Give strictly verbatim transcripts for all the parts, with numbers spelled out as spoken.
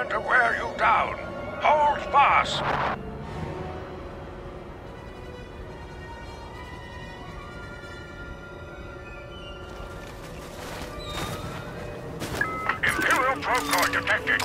going to wear you down. Hold fast. Imperial probe detected.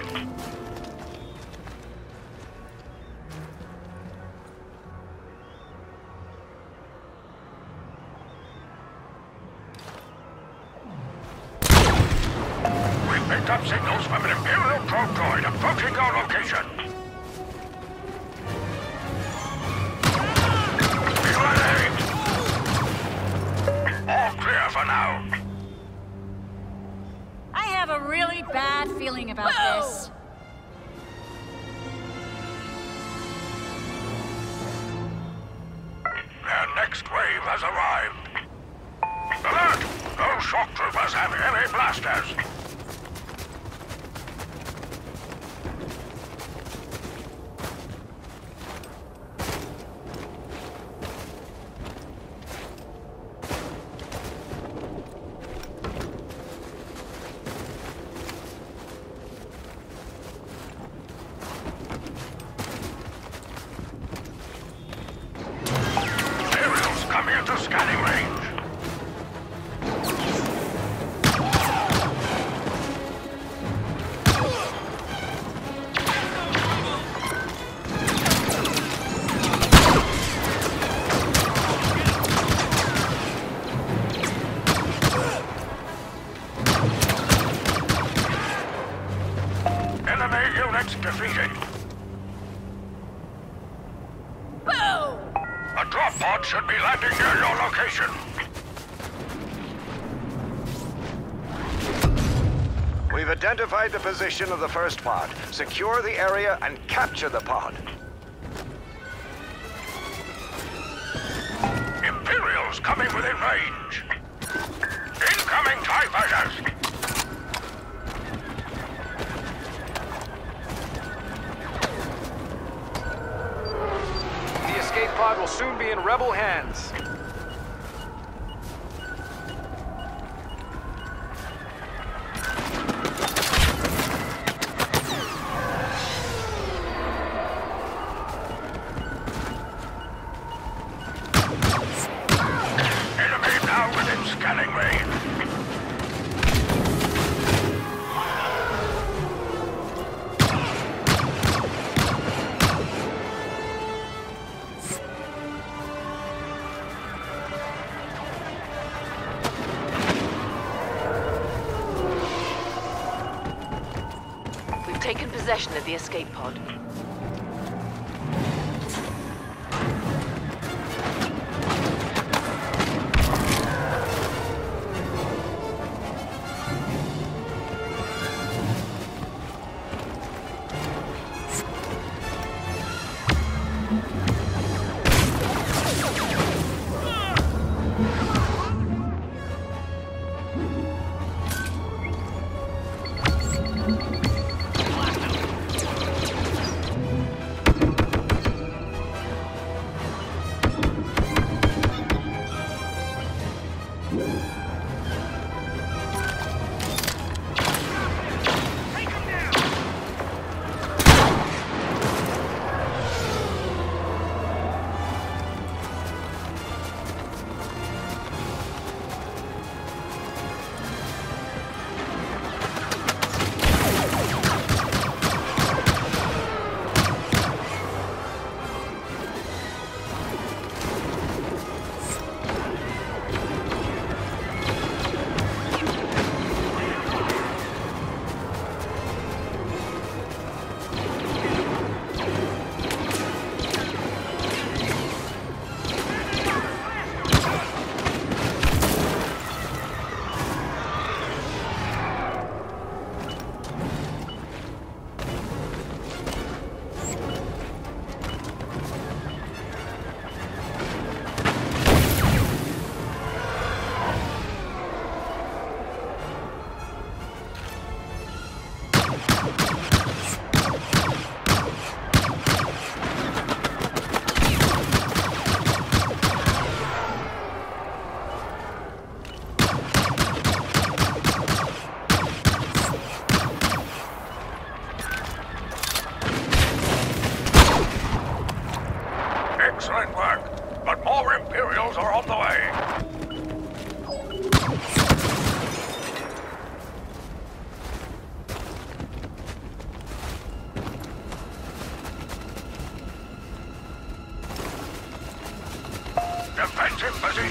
Picked up signals from an Imperial probe droid approaching your location. Reloading! All clear for now. I have a really bad feeling about Whoa. this. Their next wave has arrived. Alert! Those shock troopers have heavy blasters. Coming into scanning range. Enemy units defeated. A drop pod should be landing near your location. We've identified the position of the first pod. Secure the area and capture the pod. Imperials coming within range. Incoming TIE fighters. The escape pod will soon be in rebel hands. Enemy now within scanning range. Taken possession of the escape pod.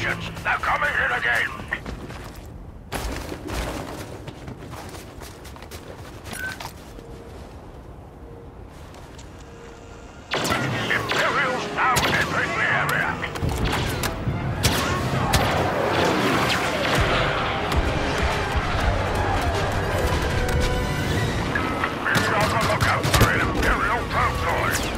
patience. They're coming in again. Imperials now entering the area. Be on the lookout for an Imperial probe droid.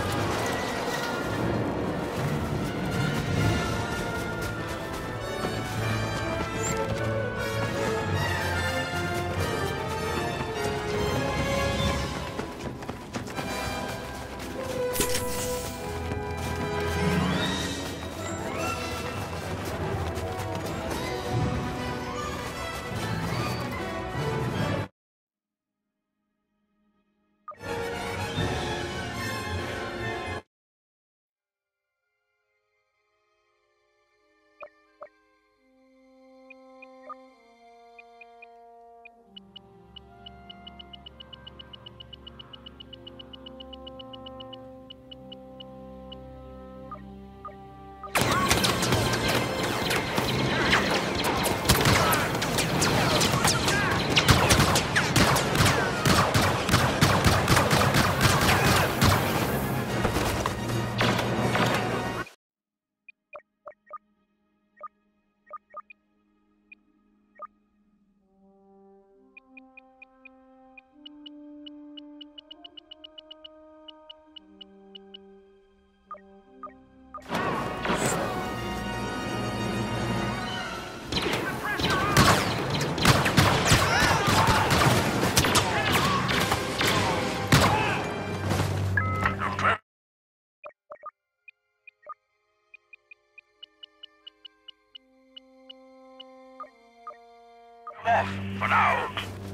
Off for now.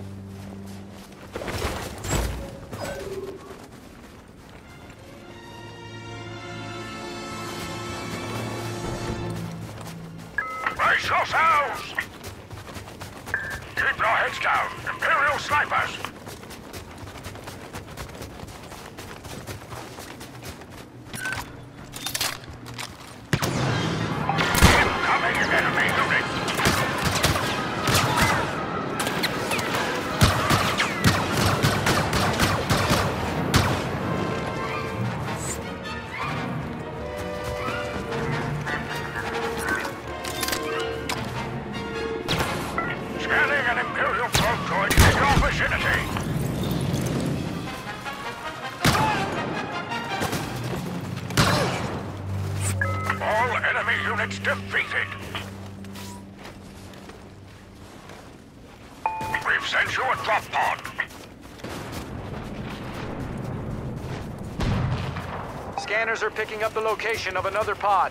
Brace yourselves! Keep your heads down, Imperial snipers! Incoming enemy unit! All enemy units defeated. We've sent you a drop pod. Scanners are picking up the location of another pod.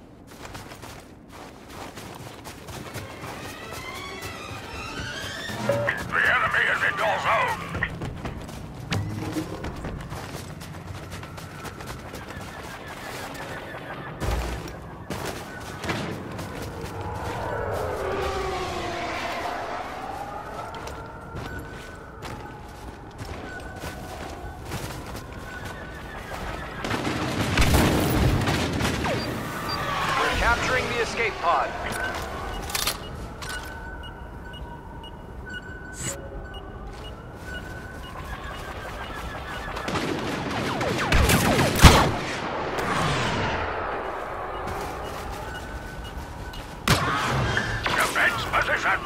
The enemy is in your zone. Capturing the escape pod. Defense position.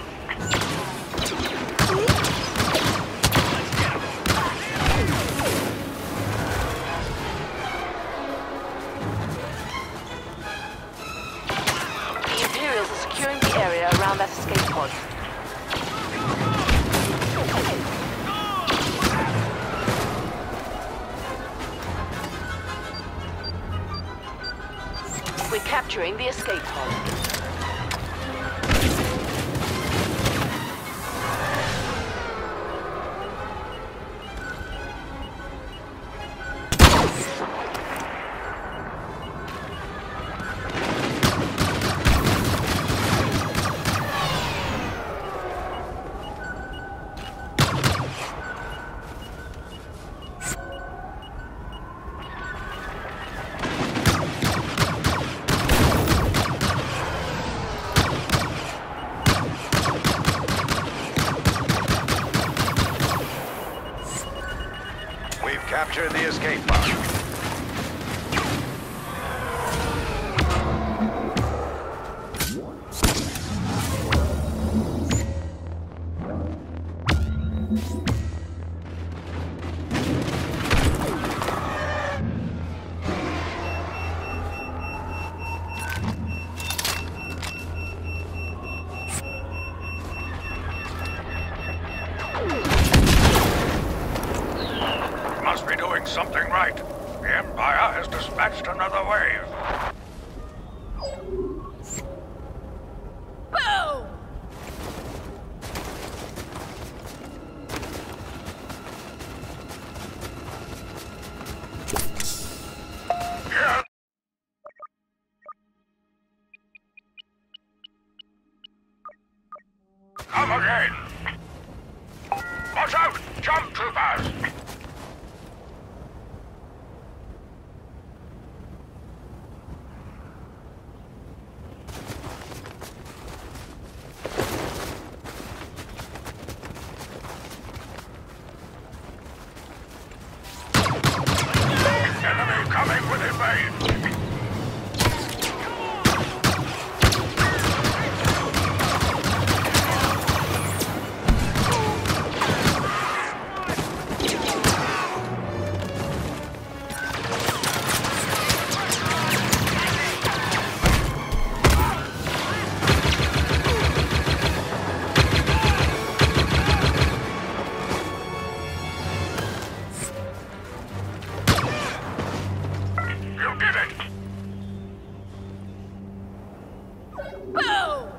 Securing the area around that escape pod. We're capturing the escape pod. Capture the escape pod. Must be doing something right. The Empire has dispatched another wave. Boom! Here. Come again. Watch out! Jump troopers! Enemy coming with invade! You did it! Boom!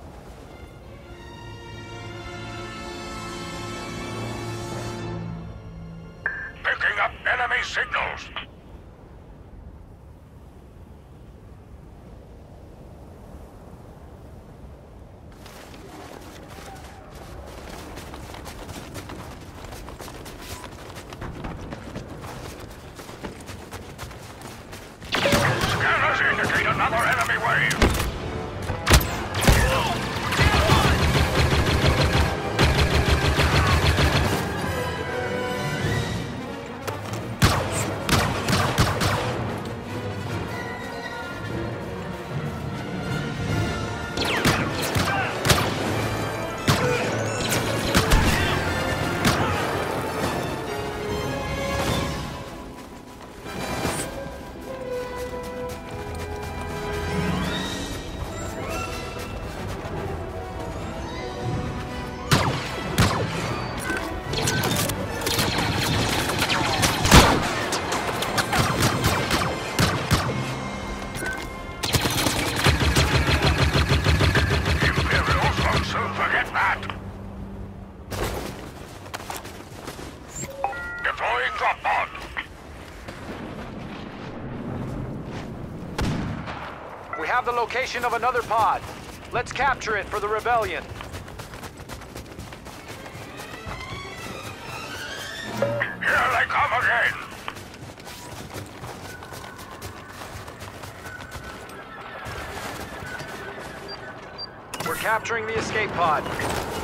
Picking up enemy signals. Scanners indicate another enemy wave. Imperials won't soon forget that. Deploying drop pod. We have the location of another pod. Let's capture it for the rebellion. Here they come again. We're capturing the escape pod.